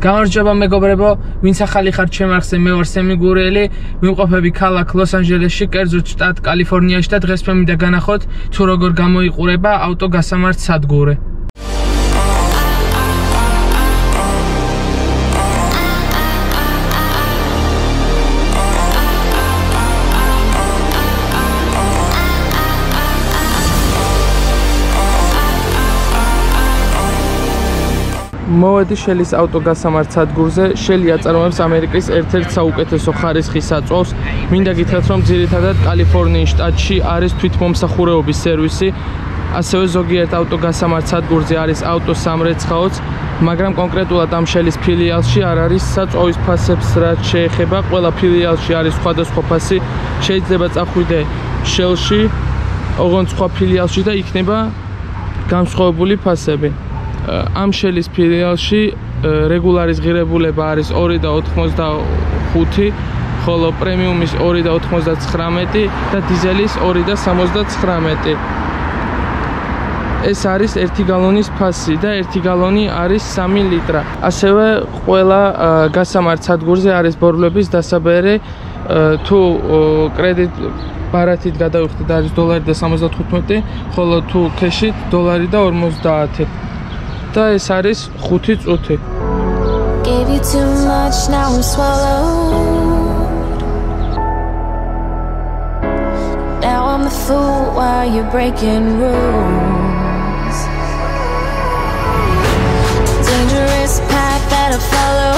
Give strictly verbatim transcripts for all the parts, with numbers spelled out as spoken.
გამარჯობა მეგობრებო, ვინც ახალი ხართ ჩემ არხზე, მე ვარ სემი გურიელი, ვიმყოფები ქალაქ ლოს-ანჯელესში, კერძოდ შტატ კალიფორნიაში და დღეს მე მინდა განახოთ თუ როგორ გამოიყურება ავტო გასამართ სადგური. მოვედი შელის ავტო გასამართ სადგურზე. შელი აწარმოებს ამერიკის ერთ-ერთ საუკეთესო ხარისხის საწვავს. მინდა გითხრათ, რომ ძირითადად კალიფორნიის შტატში არის თვითმომსახურეობის სერვისი. ასევე ზოგიერთ ავტო გასამართ სადგურზე არის ავტო სამრეცხაოც, მაგრამ კონკრეტულად ამ შელის ფილიალში არ არის საწვავის ფასებს რაც შეეხება. ყველა ფილიალში არის სხვადასხვა ფასი. შეიძლება წახვიდე შელში, ოღონდ სხვა ფილიალში და იქნება განსხვავებული ფასები. ამ შელის ფილიალში რეგულარის ღირებულება არის ორი და ოთხმოცდახუთი, ხოლო პრემიუმის ორი და ოთხმოცდაცხრამეტი და დიზელის ორი და სამოცდაცხრამეტი. ეს არის ერთი გალონის ფასი და ერთი გალონი არის სამი ლიტრა. ასევე ყველა გასამართ სადგურზე არის ბორბლების დასაბერი. თუ კრედიტ ბარათით გადავიხდით არის დოლარი და სამოცდათხუთმეტი, ხოლო თუ ქეშით დოლარი და ორმოცდაათი. და ეს არის ხუთი წუთი. Gave you too much, now I'm swallowed. Now I'm the fool while you're breaking rules. Dangerous path that I follow.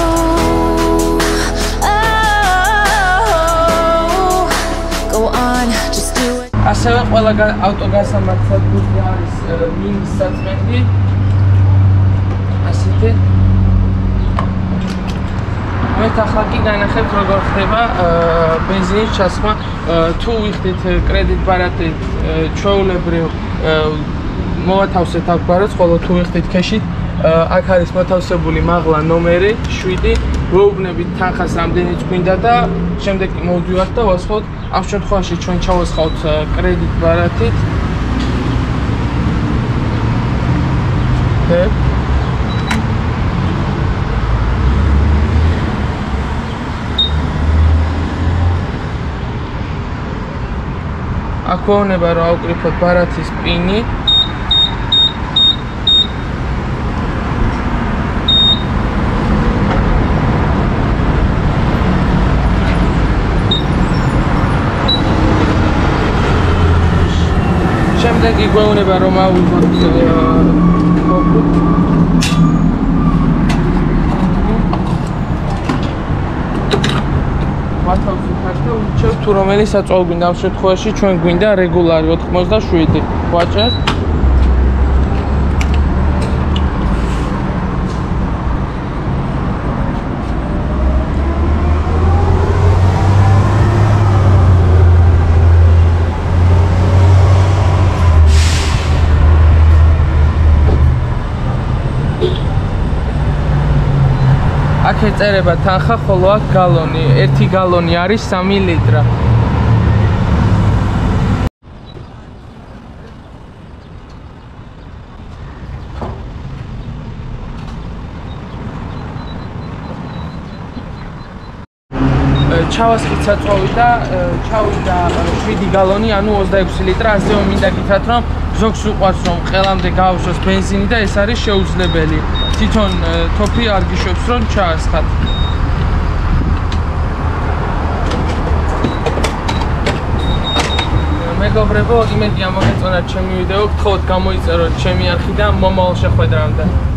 Oh, go on, just do it. ასევე ყველა ავტო გასამართ სადგურზე არის მინის საწმენდი. მე ახლა კი განახებთ როგორ ხდება ბენზინის ჩასხმა. თუ ვიხდით კრედიტ ბარათით ჩვეულებრივ მოვათავსეთ აქ ბარათს, ხოლო თუ ვიხდით ქეშით აქ არის მოთავსებული მაღლა ნომერი შვიდი, ვეუბნებით თანხას რამდენიც გვინდა და შემდეგ მოვდივართ და ვასხავთ. ამ შემთხვევაში ჩვენ ჩავასხავთ კრედიტ ბარათით. აქ ვეუბნება რომ ავკრიფოთ ბარათის პინი. შემდეგ იგვეუბნება რომ ავიღოთ თუ რომელი საწვავი გვინდა. ამ შემთხვევაში ჩვენ გვინდა რეგულარი ოთხმოცდაშვიდი. ვაჭერთ. აქ ეწერება თანხა, ხოლო აქ გალონი. ერთი გალონი არის სამი ლიტრა. ჩავასხით საწვავი და ჩავიდა შვიდი გალონი, ანუ ოცდაექვსი ლიტრა. ასევე მინდა გითხრათ, რომ ზოგს უყვარს რომ ყველამდე გააუშვოს ბენზინი და ეს არის შეუძლებელი. თვითონ თოფი არ გიშვებს რომ ჩაასხათ. მეგობრებო, იმედია მოგეწონათ ჩემი ვიდეო. გთხოვთ გამოიწეროთ ჩემი არხი და მომავალ შეხვედრამდე.